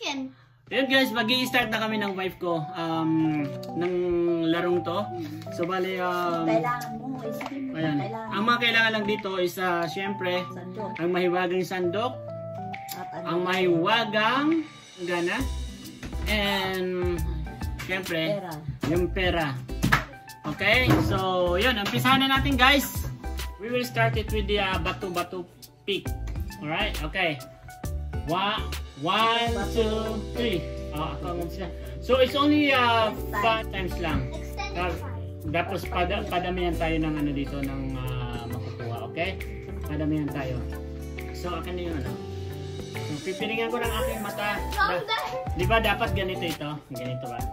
Yun guys, mag-i-start na kami ng wife ko ng larong to. So bali Kailangan mo, isipin mo. ayan. Ang mga kailangan lang dito is syempre ang mahiwagang sandok, ang mahiwagang gana, and syempre yung pera. Okay, so yun, umpisahan na natin guys. We will start it with the bato-bato pick. Alright, okay. 1, 2, 3. Ako ang umpisa. So it's only 5 times lang. Tapos padamihan tayo ng ano dito ng makukuha, okay? Padamihan tayo. So akin na yung ano. So pipilingan ko ng aking mata. Di ba dapat ganito ito? Ganito ba?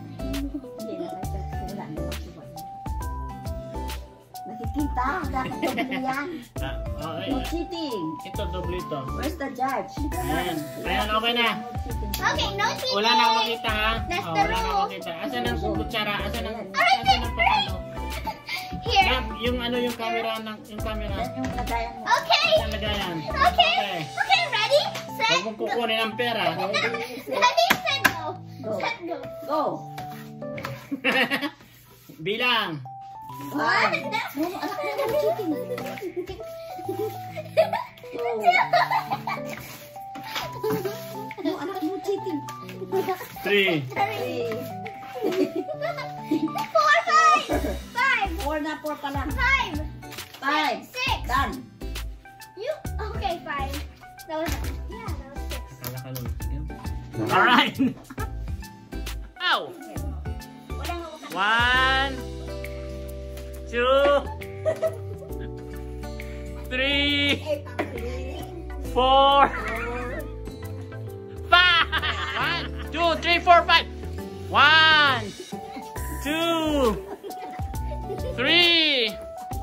Nakikita, dapat doble yan. No cheating. Ito, doble ito. Where's the judge? Ayan. Ayan, okay na. Okay, no cheating. Wala na akong makita ha. That's the Wala na rule. akong makita. Asan ang kutsara? Asan ang Right. Here. Ma'am, yung ano yung camera ng yung camera. Yan yung lagayan mo. Okay. Saan lagayan? Okay. Okay, ready, set, Huwag mong kukunin ang pera. ready, set, go. Go. Set, go. Go. Bilang. What? No, anak mo yung cheating. Go. No, anak mo cheating. 3. 4, 5. 4 na 4 pa lang. 5. 5. 6. Done. You, okay, 5. That was, yeah, that was 6. Kala ka nun. Alright. Ow! 1, 2, 3, 4, 5. 1, 2, 3, 4, 5. 1, 2, 3,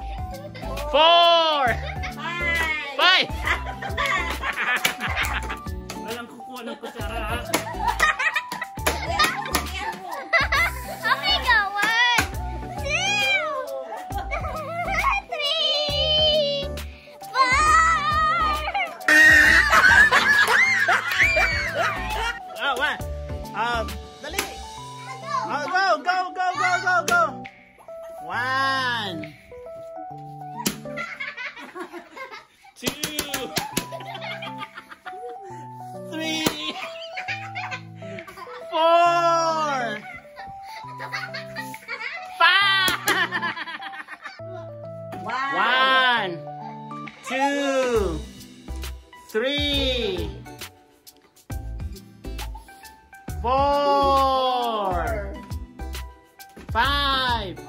4, 5. Walang kukuha ng kutsara ha. Okay, go. 1, 2, 3, 4. Dali. Go. 1, 2, 3, 4, 5. 1, 2, 3, 4, 5,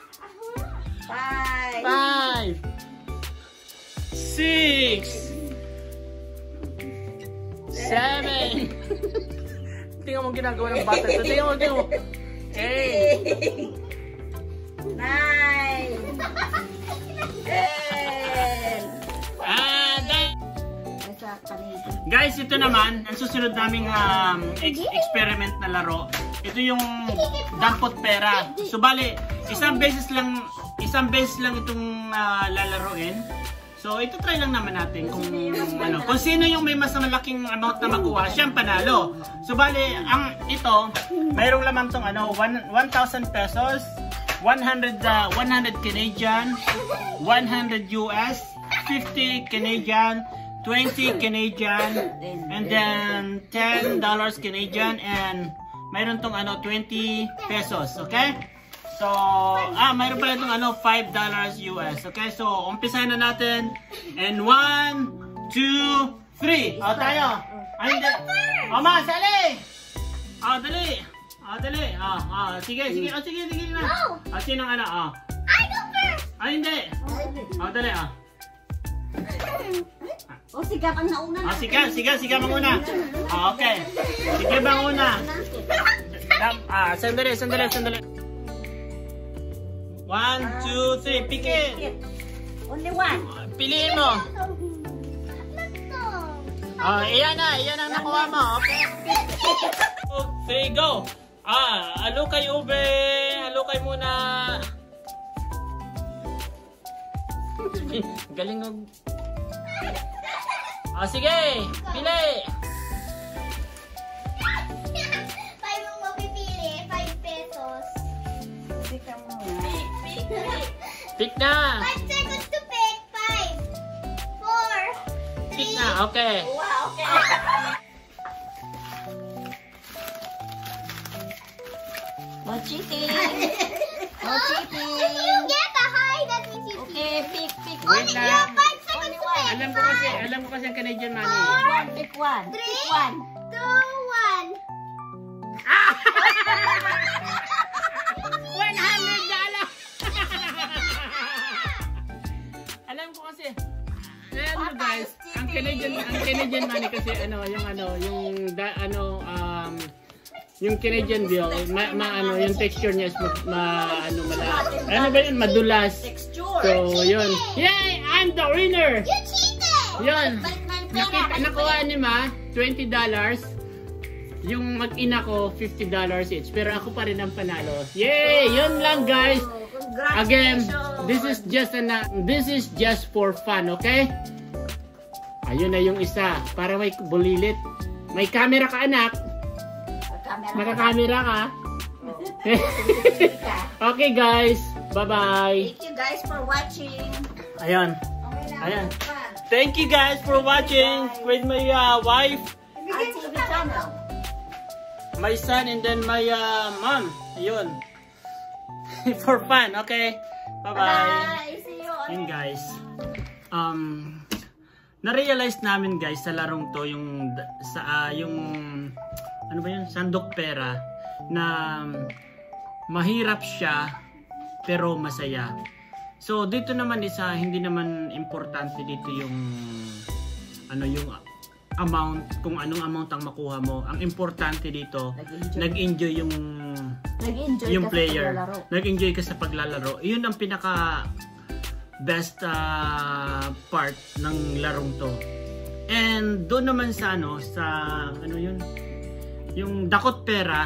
6, 7. Tingnan mo ginagawa ng bata ito. Tingnan mo. 8. 9. 10. Guys, ito naman, ang susunod naming experiment na laro. Ito yung dampot pera. So bali, isang beses lang itong lalaroin. So ito try lang naman natin kung kung sino yung may mas malaking amount na makuha, siyang panalo. So bali, ito mayroong laman tong 1,000 pesos, 100 Canadian, 100 US, 50 Canadian, 20 Canadian, and then $10 Canadian, and mayroon tong 20 pesos, okay? So, mayroon pala itong $5 US. Okay, so umpisahan na natin. And 1, 2, 3. Tayo. Hindi. Ma, sali. Dali. Dali. Sige na. Sino ang I go first. Hindi. Dali. Sige kang nauna. Sige manguna. Okay. Sige manguna. Sandali. 1, 2, 3, pikit! Only one. Piliin mo! Iyan ang nakuha mo. Okay. 2, 3, go! Alukay ube! Alukay muna! Galing mo. Sige! Pili! Pick na. 5 seconds to pick. 5, 4, 3. Pick na. Okay. Wow, okay. No cheating. No cheating. If you get a high, that means you Okay, pick. Wait You lang. have 5 seconds to pick. Alam ko kasi ang Canadian money. Pick one. 3, Pick one. 2, 1. Alam ko kasi, alam mo guys, ang Canadian money kasi yung Canadian bill, yung texture niya is madulas. Texture. So, yun. Yay! I'm the winner! You cheated. Yun. Nakuha ni Ma, $20. Yung mag-ina ko, $50 each. Pero ako pa rin ang panalo. Yay! Yun lang guys. Again, this is just for fun, okay? Ayun na yung isa. Para may bulilit. May camera ka, anak. Naka-camera ka. Okay guys. Bye-bye. Thank you guys for watching. Ayan. Ayan. Thank you guys for watching with my wife, TV channel. my son, and then my mom. Ayun. For fun, okay? Bye-bye. Bye. See you on Yun guys. Na-realize namin guys sa larong to yung ano ba yun? Sandok pera na mahirap siya pero masaya. So dito naman hindi naman importante dito yung yung amount, kung anong amount ang makuha mo. Ang importante dito, nag-enjoy yung player. Nag-enjoy ka sa paglalaro. Iyon ang pinaka best part ng larong to. And doon naman sa yung dakot pera,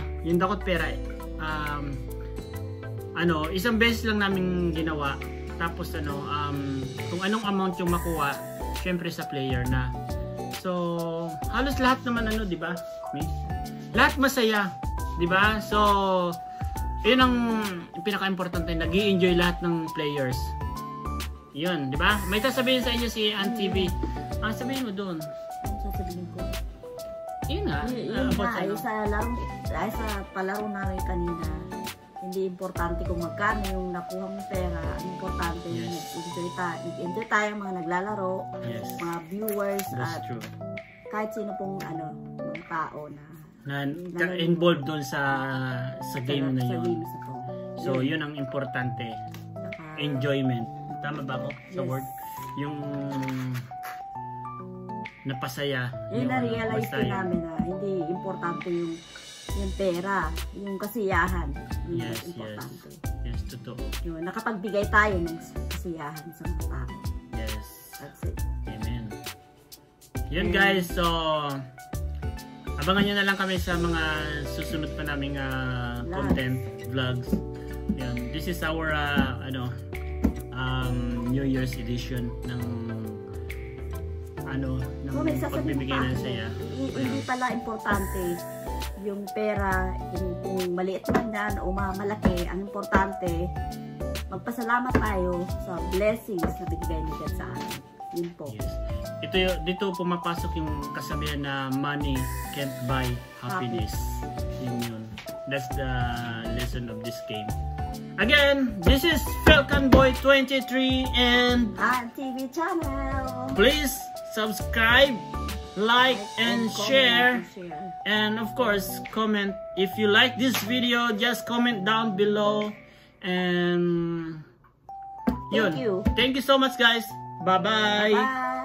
isang beses lang namin ginawa. Tapos kung anong amount yung makuha, syempre sa player na. So, halos lahat naman di ba? Lahat masaya, di ba? So, yun ang pinaka-importante, nag-i-enjoy lahat ng players. Yun, di ba? May sasabihin sa inyo si Aunt TV. Sabihin mo doon. Ano sasabihin ko? Yun nga. Yun nga, sa palaro namin kanina, hindi importante kung magkano yung nakuha mong pera. Ang importante, nag-enjoy tayo mga naglalaro, mga viewers, at true. kahit sino pong mga tao na involved doon sa game na yun. games na to. So, yun ang importante. Enjoyment. Tama ba ako sa word? Yung napasaya. Yung na-realize ko namin na hindi importante yung pera, yung kasiyahan. Yung importante. Yes, totoo. Yun, nakapagbigay tayo ng kasiyahan sa mga tao. Yes. That's it. Amen. Yun guys, so abangan nyo na lang kami sa mga susunod pa naming content, vlogs. Yan. This is our New Year's edition ng pagbibigay ng saya. Hindi pala importante yung pera, kung maliit man yan o malaki. Ang importante, magpasalamat tayo sa blessings na bigay ni God sa atin. Yun po. Yes. Dito pumapasok yung kasabihan na money can't buy happiness. Yun. That's the lesson of this game. Again, this is Falcon Boy 23 and TV channel. Please subscribe, like and share. And of course, comment. If you like this video, just comment down below. And Thank you. Thank you so much guys. Bye-bye. Bye.